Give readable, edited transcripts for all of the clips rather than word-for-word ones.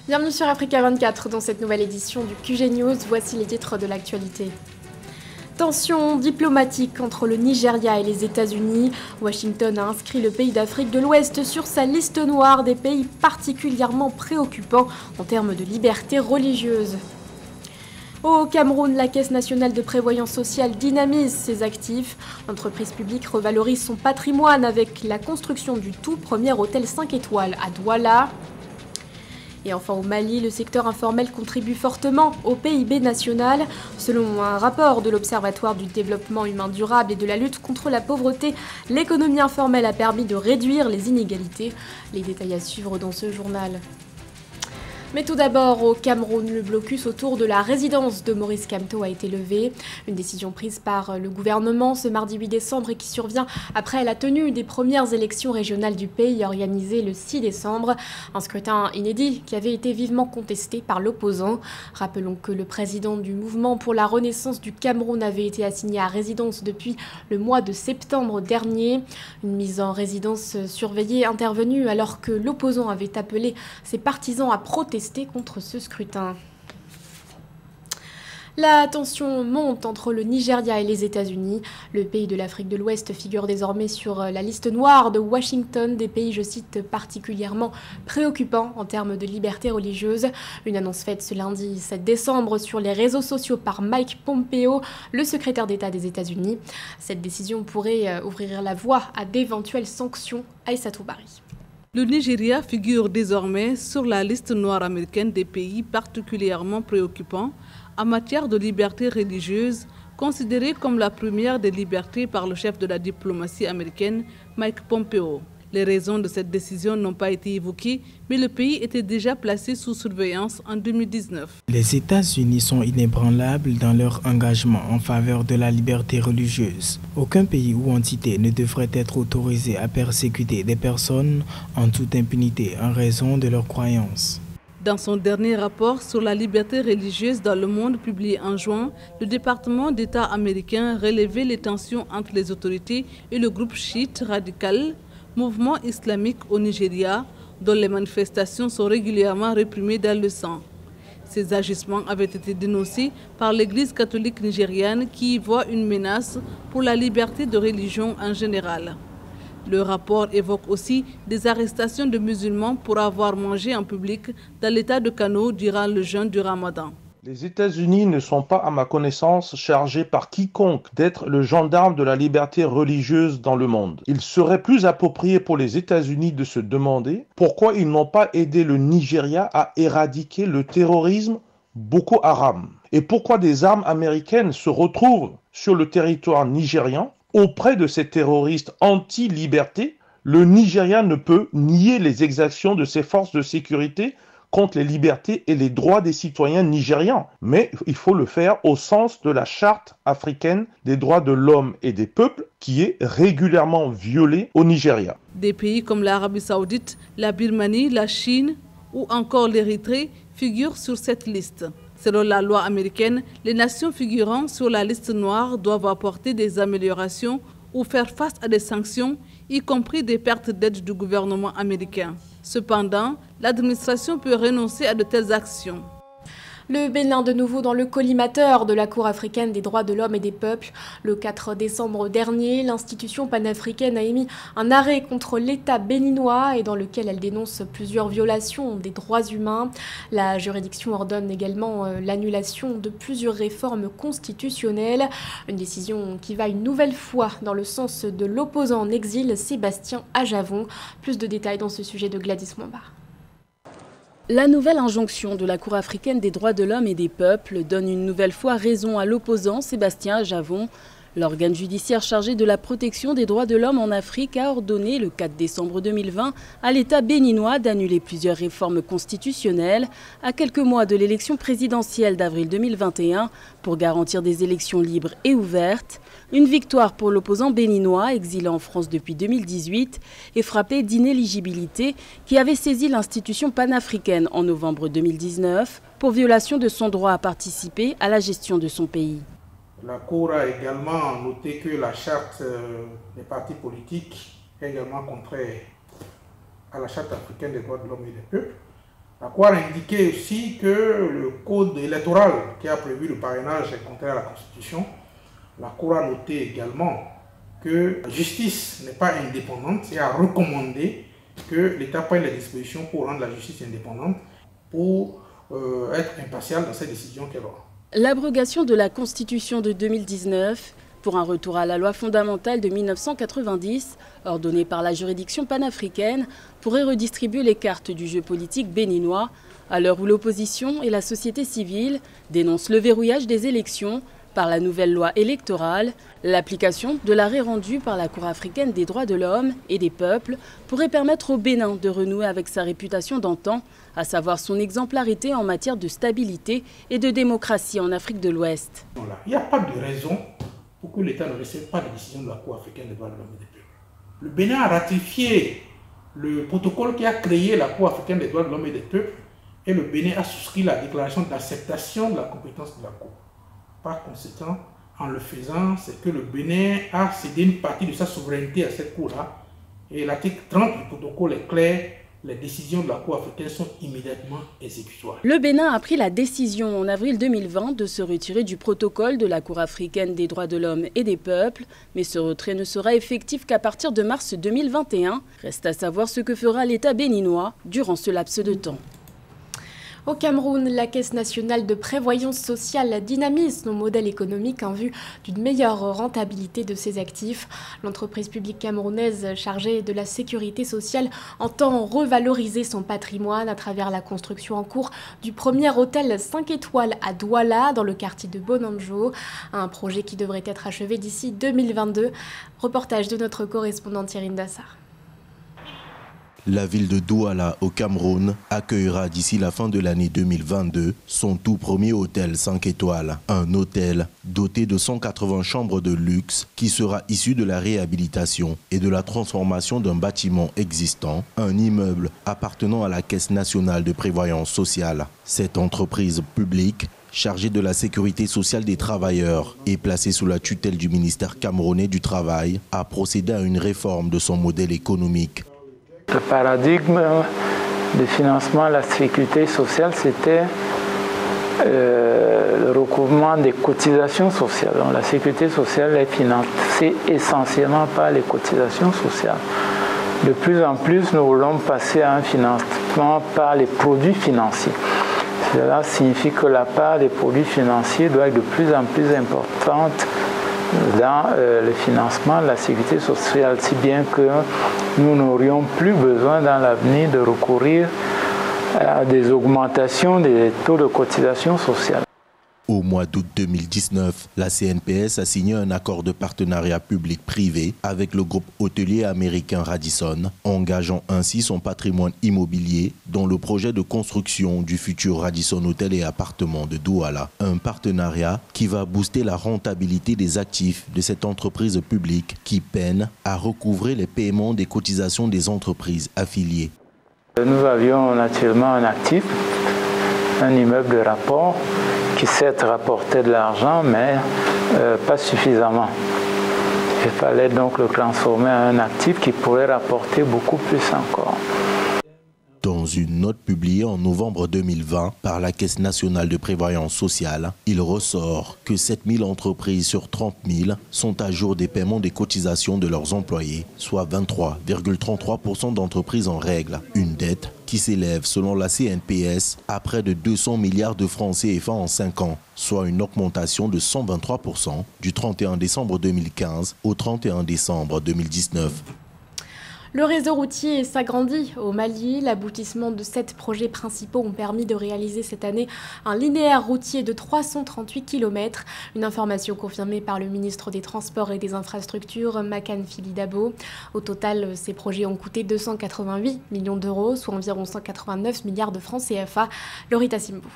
Bienvenue sur Africa 24 dans cette nouvelle édition du QG News. Voici les titres de l'actualité. Tension diplomatique entre le Nigeria et les États-Unis. Washington a inscrit le pays d'Afrique de l'Ouest sur sa liste noire des pays particulièrement préoccupants en termes de liberté religieuse. Au Cameroun, la Caisse nationale de prévoyance sociale dynamise ses actifs. L'entreprise publique revalorise son patrimoine avec la construction du tout premier hôtel 5 étoiles à Douala. Et enfin au Mali, le secteur informel contribue fortement au PIB national. Selon un rapport de l'Observatoire du développement humain durable et de la lutte contre la pauvreté, l'économie informelle a permis de réduire les inégalités. Les détails à suivre dans ce journal. Mais tout d'abord, au Cameroun, le blocus autour de la résidence de Maurice Kamto a été levé. Une décision prise par le gouvernement ce mardi 8 décembre et qui survient après la tenue des premières élections régionales du pays organisées le 6 décembre. Un scrutin inédit qui avait été vivement contesté par l'opposant. Rappelons que le président du mouvement pour la renaissance du Cameroun avait été assigné à résidence depuis le mois de septembre dernier. Une mise en résidence surveillée intervenue alors que l'opposant avait appelé ses partisans à protester contre ce scrutin. La tension monte entre le Nigeria et les États-Unis. Le pays de l'Afrique de l'Ouest figure désormais sur la liste noire de Washington, des pays, je cite, particulièrement préoccupants en termes de liberté religieuse. Une annonce faite ce lundi 7 décembre sur les réseaux sociaux par Mike Pompeo, le secrétaire d'État des États-Unis. Cette décision pourrait ouvrir la voie à d'éventuelles sanctions. Aïssatou Bari. Le Nigeria figure désormais sur la liste noire américaine des pays particulièrement préoccupants en matière de liberté religieuse, considérée comme la première des libertés par le chef de la diplomatie américaine, Mike Pompeo. Les raisons de cette décision n'ont pas été évoquées, mais le pays était déjà placé sous surveillance en 2019. Les États-Unis sont inébranlables dans leur engagement en faveur de la liberté religieuse. Aucun pays ou entité ne devrait être autorisé à persécuter des personnes en toute impunité en raison de leurs croyances. Dans son dernier rapport sur la liberté religieuse dans le monde publié en juin, le département d'État américain relevait les tensions entre les autorités et le groupe chiite radical, mouvement islamique au Nigeria, dont les manifestations sont régulièrement réprimées dans le sang. Ces agissements avaient été dénoncés par l'Église catholique nigériane qui y voit une menace pour la liberté de religion en général. Le rapport évoque aussi des arrestations de musulmans pour avoir mangé en public dans l'état de Kano durant le jeûne du Ramadan. Les États-Unis ne sont pas, à ma connaissance, chargés par quiconque d'être le gendarme de la liberté religieuse dans le monde. Il serait plus approprié pour les États-Unis de se demander pourquoi ils n'ont pas aidé le Nigeria à éradiquer le terrorisme Boko Haram et pourquoi des armes américaines se retrouvent sur le territoire nigérian auprès de ces terroristes anti-liberté. Le Nigeria ne peut nier les exactions de ses forces de sécurité contre les libertés et les droits des citoyens nigérians. Mais il faut le faire au sens de la Charte africaine des droits de l'homme et des peuples qui est régulièrement violée au Nigeria. Des pays comme l'Arabie saoudite, la Birmanie, la Chine ou encore l'Érythrée figurent sur cette liste. Selon la loi américaine, les nations figurant sur la liste noire doivent apporter des améliorations ou faire face à des sanctions, y compris des pertes d'aide du gouvernement américain. Cependant, l'administration peut renoncer à de telles actions. Le Bénin de nouveau dans le collimateur de la Cour africaine des droits de l'homme et des peuples. Le 4 décembre dernier, l'institution panafricaine a émis un arrêt contre l'État béninois et dans lequel elle dénonce plusieurs violations des droits humains. La juridiction ordonne également l'annulation de plusieurs réformes constitutionnelles. Une décision qui va une nouvelle fois dans le sens de l'opposant en exil Sébastien Ajavon. Plus de détails dans ce sujet de Gladys Mwamba. La nouvelle injonction de la Cour africaine des droits de l'homme et des peuples donne une nouvelle fois raison à l'opposant Sébastien Ajavon. L'organe judiciaire chargé de la protection des droits de l'homme en Afrique a ordonné le 4 décembre 2020 à l'État béninois d'annuler plusieurs réformes constitutionnelles à quelques mois de l'élection présidentielle d'avril 2021 pour garantir des élections libres et ouvertes. Une victoire pour l'opposant béninois exilé en France depuis 2018 et frappé d'inéligibilité qui avait saisi l'institution panafricaine en novembre 2019 pour violation de son droit à participer à la gestion de son pays. La Cour a également noté que la charte des partis politiques est également contraire à la charte africaine des droits de l'homme et des peuples, La Cour a indiqué aussi que le code électoral qui a prévu le parrainage est contraire à la Constitution. La Cour a noté également que la justice n'est pas indépendante et a recommandé que l'État prenne les dispositions pour rendre la justice indépendante, pour être impartial dans ses décisions qu'elle aura. L'abrogation de la Constitution de 2019 pour un retour à la loi fondamentale de 1990, ordonnée par la juridiction panafricaine, pourrait redistribuer les cartes du jeu politique béninois, à l'heure où l'opposition et la société civile dénoncent le verrouillage des élections par la nouvelle loi électorale. L'application de l'arrêt rendu par la Cour africaine des droits de l'homme et des peuples pourrait permettre au Bénin de renouer avec sa réputation d'antan, à savoir son exemplarité en matière de stabilité et de démocratie en Afrique de l'Ouest. Il n'y a pas de raison pour que l'État ne respecte pas les décisions de la Cour africaine des droits de l'homme et des peuples. Le Bénin a ratifié le protocole qui a créé la Cour africaine des droits de l'homme et des peuples, et le Bénin a souscrit la déclaration d'acceptation de la compétence de la Cour. Par conséquent, en le faisant, c'est que le Bénin a cédé une partie de sa souveraineté à cette Cour-là. Et l'article 30 du protocole est clair, les décisions de la Cour africaine sont immédiatement exécutoires. Le Bénin a pris la décision en avril 2020 de se retirer du protocole de la Cour africaine des droits de l'homme et des peuples, mais ce retrait ne sera effectif qu'à partir de mars 2021. Reste à savoir ce que fera l'État béninois durant ce laps de temps. Au Cameroun, la Caisse nationale de prévoyance sociale dynamise son modèle économique en vue d'une meilleure rentabilité de ses actifs. L'entreprise publique camerounaise chargée de la sécurité sociale entend revaloriser son patrimoine à travers la construction en cours du premier hôtel 5 étoiles à Douala, dans le quartier de Bonanjo. Un projet qui devrait être achevé d'ici 2022. Reportage de notre correspondant Thierry Ndassar. La ville de Douala, au Cameroun, accueillera d'ici la fin de l'année 2022 son tout premier hôtel 5 étoiles. Un hôtel doté de 180 chambres de luxe qui sera issu de la réhabilitation et de la transformation d'un bâtiment existant, un immeuble appartenant à la Caisse nationale de prévoyance sociale. Cette entreprise publique chargée de la sécurité sociale des travailleurs et placée sous la tutelle du ministère camerounais du Travail, a procédé à une réforme de son modèle économique. Le paradigme de financement de la sécurité sociale, c'était le recouvrement des cotisations sociales. Donc, la sécurité sociale est financée essentiellement par les cotisations sociales. De plus en plus, nous voulons passer à un financement par les produits financiers. Cela signifie que la part des produits financiers doit être de plus en plus importante dans le financement de la sécurité sociale, si bien que nous n'aurions plus besoin dans l'avenir de recourir à des augmentations des taux de cotisation sociale. Au mois d'août 2019, la CNPS a signé un accord de partenariat public-privé avec le groupe hôtelier américain Radisson, engageant ainsi son patrimoine immobilier dans le projet de construction du futur Radisson Hôtel et Appartements de Douala. Un partenariat qui va booster la rentabilité des actifs de cette entreprise publique qui peine à recouvrer les paiements des cotisations des entreprises affiliées. Nous avions naturellement un actif, un immeuble de rapport, qui certes rapportait de l'argent, mais pas suffisamment. Il fallait donc le transformer en un actif qui pourrait rapporter beaucoup plus encore. Dans une note publiée en novembre 2020 par la Caisse nationale de prévoyance sociale, il ressort que 7000 entreprises sur 30 000 sont à jour des paiements des cotisations de leurs employés, soit 23,33% d'entreprises en règle. Une dette qui s'élève selon la CNPS à près de 200 milliards de francs CFA en 5 ans, soit une augmentation de 123% du 31 décembre 2015 au 31 décembre 2019. Le réseau routier s'agrandit au Mali. L'aboutissement de 7 projets principaux ont permis de réaliser cette année un linéaire routier de 338 km. Une information confirmée par le ministre des Transports et des Infrastructures, Makan Phili-Dabo. Au total, ces projets ont coûté 288 millions d'euros, soit environ 189 milliards de francs CFA. Lorita Simbou.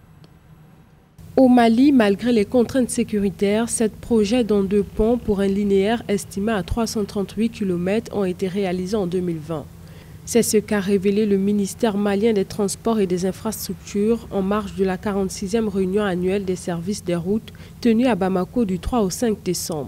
Au Mali, malgré les contraintes sécuritaires, 7 projets dont 2 ponts pour un linéaire estimé à 338 km ont été réalisés en 2020. C'est ce qu'a révélé le ministère malien des Transports et des Infrastructures en marge de la 46e réunion annuelle des services des routes tenue à Bamako du 3 au 5 décembre.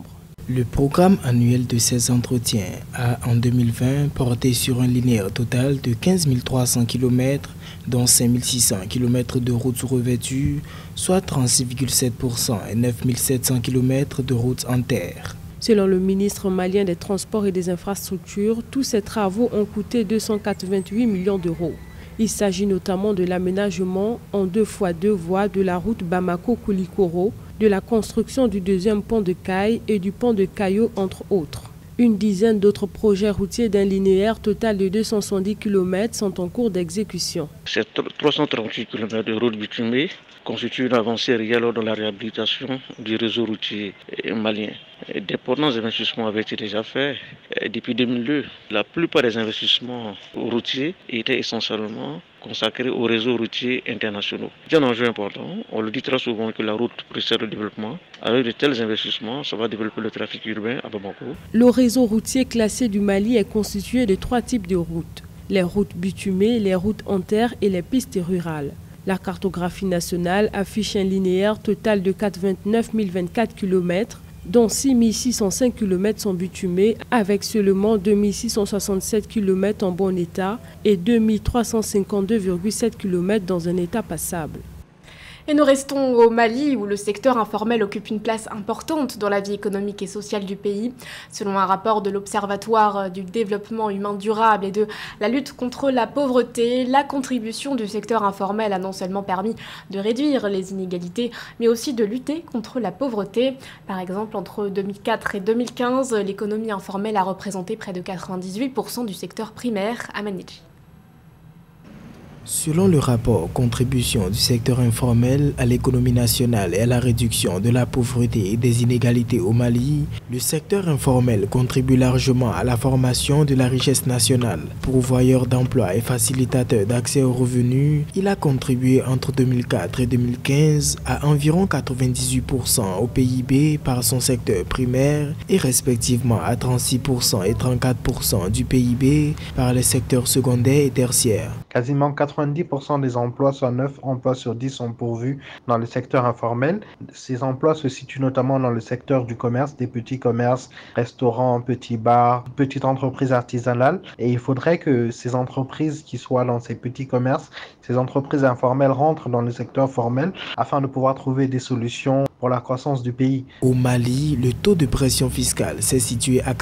Le programme annuel de ces entretiens a en 2020 porté sur un linéaire total de 15 300 km, dont 5 600 km de routes revêtues, soit 36,7% et 9 700 km de routes en terre. Selon le ministre malien des Transports et des Infrastructures, tous ces travaux ont coûté 288 millions d'euros. Il s'agit notamment de l'aménagement en 2x2 voies de la route Bamako-Koulikoro, de la construction du deuxième pont de Caille et du pont de Caillot, entre autres. Une dizaine d'autres projets routiers d'un linéaire total de 270 km sont en cours d'exécution. Ces 338 km de route bitumée constituent une avancée réelle lors de la réhabilitation du réseau routier malien. D'importants investissements avaient été déjà faits depuis 2002. La plupart des investissements routiers étaient essentiellement consacrés au réseau routier international. C'est un enjeu important. On le dit très souvent que la route précède le développement. Avec de tels investissements, ça va développer le trafic urbain à Bamako. Le réseau routier classé du Mali est constitué de 3 types de routes. Les routes bitumées, les routes en terre et les pistes rurales. La cartographie nationale affiche un linéaire total de 429 024 km, dont 6 605 km sont bitumés, avec seulement 2 667 km en bon état et 2 352,7 km dans un état passable. Et nous restons au Mali où le secteur informel occupe une place importante dans la vie économique et sociale du pays. Selon un rapport de l'Observatoire du développement humain durable et de la lutte contre la pauvreté, la contribution du secteur informel a non seulement permis de réduire les inégalités, mais aussi de lutter contre la pauvreté. Par exemple, entre 2004 et 2015, l'économie informelle a représenté près de 98% du secteur primaire à Manidji. Selon le rapport « Contribution du secteur informel à l'économie nationale et à la réduction de la pauvreté et des inégalités au Mali », le secteur informel contribue largement à la formation de la richesse nationale. Pourvoyeur d'emploi et facilitateur d'accès aux revenus, il a contribué entre 2004 et 2015 à environ 98% au PIB par son secteur primaire et respectivement à 36% et 34% du PIB par les secteurs secondaires et tertiaires. Quasiment 90% des emplois, soit 9 emplois sur 10, sont pourvus dans le secteur informel. Ces emplois se situent notamment dans le secteur du commerce, des petits commerces, restaurants, petits bars, petites entreprises artisanales. Et il faudrait que ces entreprises qui soient dans ces petits commerces, ces entreprises informelles rentrent dans le secteur formel afin de pouvoir trouver des solutions pour la croissance du pays. Au Mali, le taux de pression fiscale s'est situé à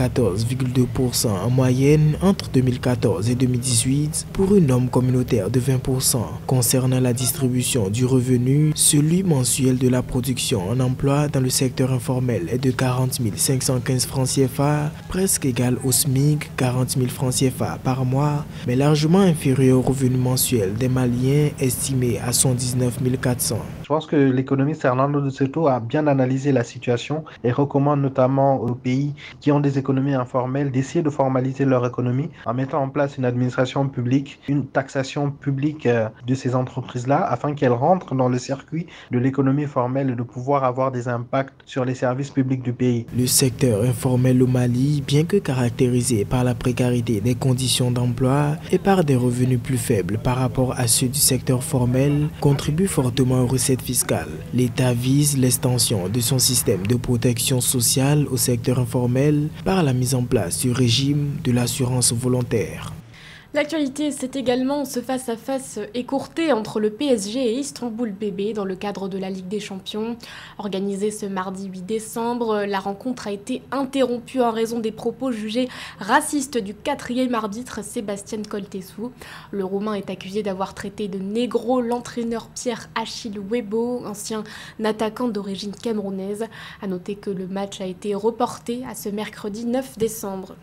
14,2% en moyenne entre 2014 et 2018 pour une norme communautaire de 20%. Concernant la distribution du revenu, celui mensuel de la production en emploi dans le secteur informel est de 40 515 francs CFA, presque égal au SMIC, 40 000 francs CFA par mois, mais largement inférieur au revenu mensuel des Maliens estimé à 119 400. Je pense que l'économiste Hernando de Soto a bien analysé la situation et recommande notamment aux pays qui ont des économies informelles d'essayer de formaliser leur économie en mettant en place une administration publique, une taxation publique de ces entreprises-là afin qu'elles rentrent dans le circuit de l'économie formelle et de pouvoir avoir des impacts sur les services publics du pays. Le secteur informel au Mali, bien que caractérisé par la précarité des conditions d'emploi et par des revenus plus faibles par rapport à ceux du secteur formel, contribue fortement aux recettes fiscales. L'État vise l'extension de son système de protection sociale au secteur informel par la mise en place du régime de l'assurance volontaire. L'actualité, c'est également ce face-à-face écourté entre le PSG et Istanbul BB dans le cadre de la Ligue des Champions. Organisée ce mardi 8 décembre, la rencontre a été interrompue en raison des propos jugés racistes du 4e arbitre Sébastien Coltesou. Le Roumain est accusé d'avoir traité de négro l'entraîneur Pierre-Achille Webo, ancien attaquant d'origine camerounaise. A noter que le match a été reporté à ce mercredi 9 décembre.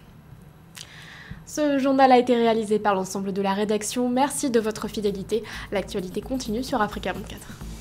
Ce journal a été réalisé par l'ensemble de la rédaction. Merci de votre fidélité. L'actualité continue sur Africa 24.